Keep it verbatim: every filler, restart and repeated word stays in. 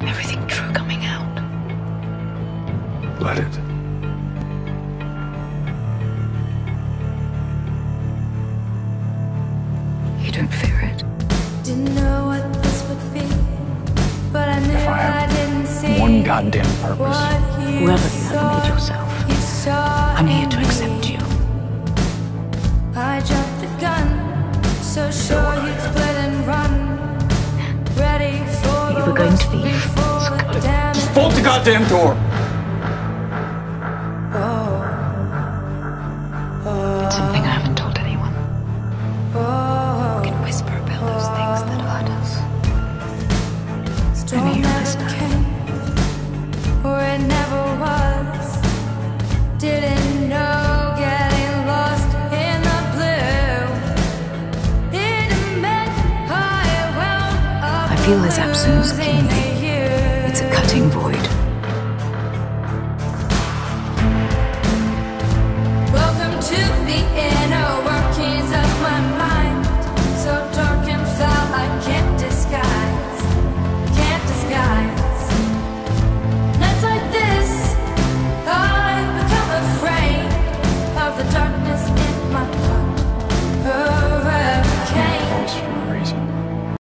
Everything true coming out. Let it. You don't fear it? Didn't know what this would be, but I knew If I I didn't have see one goddamn purpose, Whoever you have made yourself, I'm here to accept you. I jumped the gun, so sure you'd split and run. Ready for You the were going to worst leave. before the damage. just bolt the goddamn door. It's something I haven't told anyone. We can whisper about those things that hurt us. Storm Only you never listen. came, or it never was. Didn't know getting lost in the blue. Didn't meant I will. I feel his absence keenly.